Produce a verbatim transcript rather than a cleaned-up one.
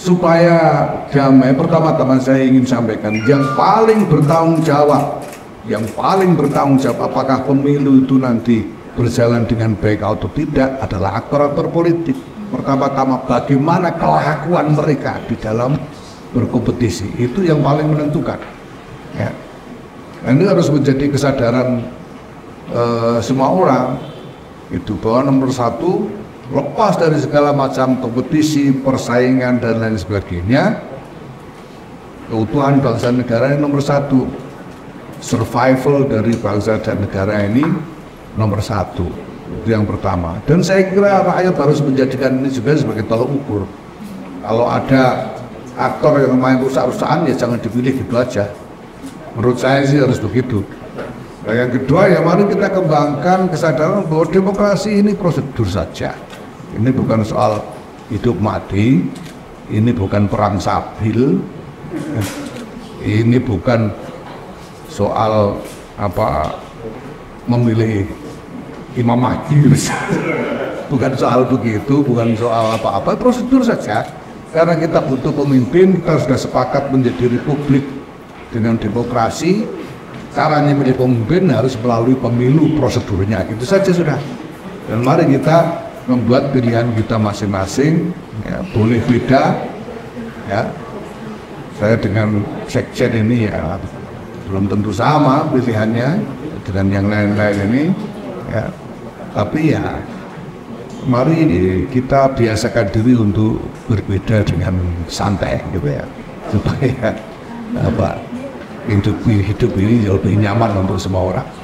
supaya damai, pertama-tama saya ingin sampaikan yang paling bertanggung jawab, yang paling bertanggung jawab apakah pemilu itu nanti berjalan dengan baik atau tidak adalah aktor-aktor politik. Pertama-tama bagaimana kelakuan mereka di dalam berkompetisi, itu yang paling menentukan. Ya. Nah, ini harus menjadi kesadaran uh, semua orang. Itu bahwa nomor satu, lepas dari segala macam kompetisi, persaingan dan lain sebagainya, keutuhan bangsa negara ini nomor satu, survival dari bangsa dan negara ini nomor satu, itu yang pertama. Dan saya kira rakyat harus menjadikan ini juga sebagai tolak ukur. Kalau ada aktor yang main rusak-rusakan, ya jangan dipilih, gitu aja. Menurut saya sih harus begitu. Nah, yang kedua, ya mari kita kembangkan kesadaran bahwa demokrasi ini prosedur saja. Ini bukan soal hidup mati, ini bukan perang sabil, ini bukan soal apa memilih Imam Mahdi, bukan soal begitu, bukan soal apa-apa, prosedur saja. Karena kita butuh pemimpin, kita sudah sepakat menjadi republik dengan demokrasi. Caranya menjadi pemimpin harus melalui pemilu, prosedurnya itu saja sudah. Dan mari kita membuat pilihan kita masing-masing, ya, boleh beda, ya. Saya dengan sekjen ini ya belum tentu sama pilihannya dengan yang lain-lain ini, ya. Tapi ya mari kita biasakan diri untuk berbeda dengan santai, gitu ya, supaya apa hidup hidup ini lebih nyaman untuk semua orang.